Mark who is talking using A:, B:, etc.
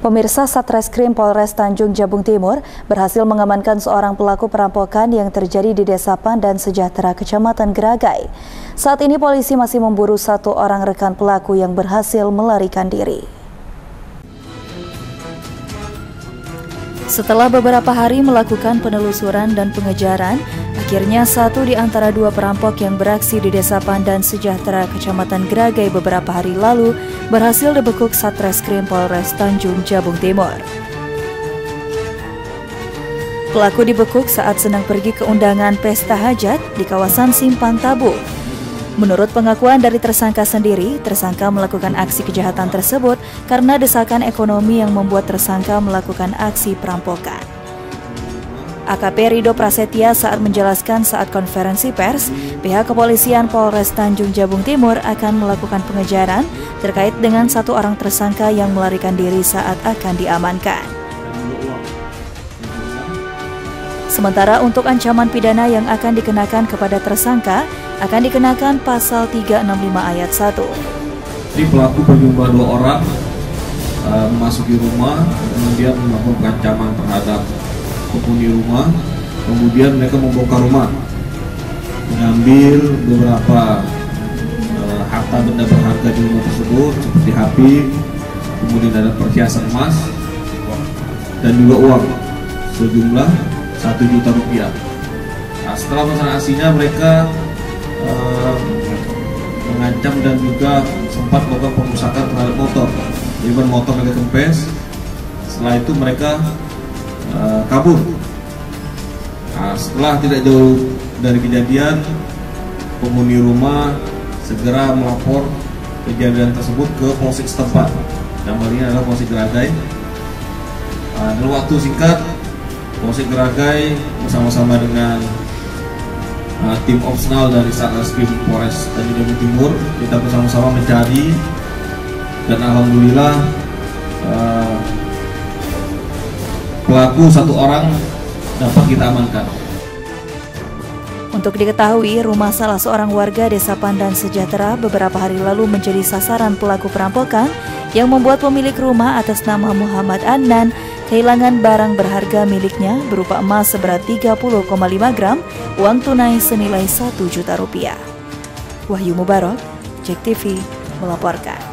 A: Pemirsa, Satreskrim Polres Tanjung Jabung Timur berhasil mengamankan seorang pelaku perampokan yang terjadi di Desa Pandan Sejahtera, Kecamatan Geragai. Saat ini polisi masih memburu satu orang rekan pelaku yang berhasil melarikan diri. Setelah beberapa hari melakukan penelusuran dan pengejaran, akhirnya satu di antara dua perampok yang beraksi di Desa Pandan Sejahtera, Kecamatan Geragai beberapa hari lalu berhasil dibekuk Satreskrim Polres Tanjung Jabung Timur. Pelaku dibekuk saat sedang pergi ke undangan pesta hajat di kawasan Simpang Tabu. Menurut pengakuan dari tersangka sendiri, tersangka melakukan aksi kejahatan tersebut karena desakan ekonomi yang membuat tersangka melakukan aksi perampokan. AKP Rido Prasetya saat menjelaskan saat konferensi pers, pihak kepolisian Polres Tanjung Jabung Timur akan melakukan pengejaran terkait dengan satu orang tersangka yang melarikan diri saat akan diamankan. Sementara untuk ancaman pidana yang akan dikenakan kepada tersangka akan dikenakan pasal 365 ayat 1.
B: Jadi pelaku berjumlah 2 orang memasuki rumah, kemudian melakukan ancaman terhadap penghuni rumah, kemudian mereka membongkar rumah, mengambil beberapa harta benda berharga di rumah tersebut seperti HP, kemudian ada perhiasan emas dan juga uang sejumlah 1 juta rupiah. Nah, setelah melaksanakan aksinya mereka mengancam dan juga sempat melakukan perusakan terhadap motor. Jadi motor mereka kempes. Setelah itu mereka kabur. Nah, setelah tidak jauh dari kejadian, penghuni rumah segera melapor kejadian tersebut ke polsek setempat. Yang ini adalah Polsek Geragai. Dalam waktu singkat, Polsek Geragai bersama-sama dengan tim opsional dari Satreskrim Polres Tanjung Jabung Timur, kita bersama-sama mencari dan alhamdulillah pelaku satu orang dapat kita amankan.
A: Untuk diketahui, rumah salah seorang warga Desa Pandan Sejahtera beberapa hari lalu menjadi sasaran pelaku perampokan yang membuat pemilik rumah atas nama Muhammad Adnan kehilangan barang berharga miliknya berupa emas seberat 30,5 gram, uang tunai senilai 1 juta rupiah. Wahyu Mubarok, JEK TV melaporkan.